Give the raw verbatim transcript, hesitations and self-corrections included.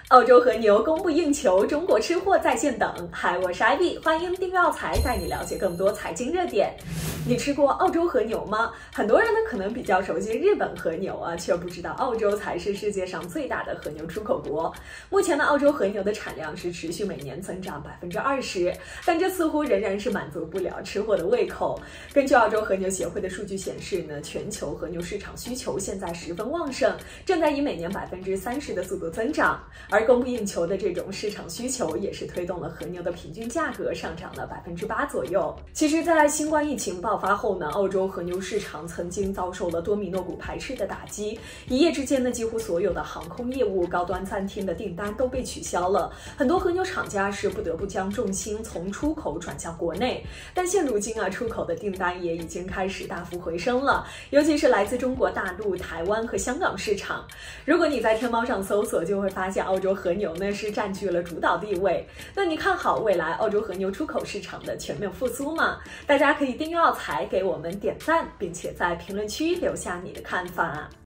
澳洲和牛供不应求，中国吃货在线等。嗨，我是艾碧，欢迎订阅澳财，带你了解更多财经热点。你吃过澳洲和牛吗？很多人呢可能比较熟悉日本和牛啊，却不知道澳洲才是世界上最大的和牛出口国。目前呢，澳洲和牛的产量是持续每年增长百分之二十，但这似乎仍然是满足不了吃货的胃口。根据澳洲和牛协会的数据显示呢，全球和牛市场需求现在十分旺盛，正在以每年百分之三十的速度增长。而供不应求的这种市场需求，也是推动了和牛的平均价格上涨了百分之八左右。其实，在新冠疫情爆发后呢，澳洲和牛市场曾经遭受了多米诺骨牌式的打击，一夜之间呢，几乎所有的航空业务、高端餐厅的订单都被取消了，很多和牛厂家是不得不将重心从出口转向国内。但现如今啊，出口的订单也已经开始大幅回升了，尤其是来自中国大陆、台湾和香港市场。如果你在天猫上搜索，就会发现澳洲和牛呢是占据了主导地位。那你看好未来澳洲和牛出口市场的全面复苏吗？大家可以订阅澳财，给我们点赞，并且在评论区留下你的看法。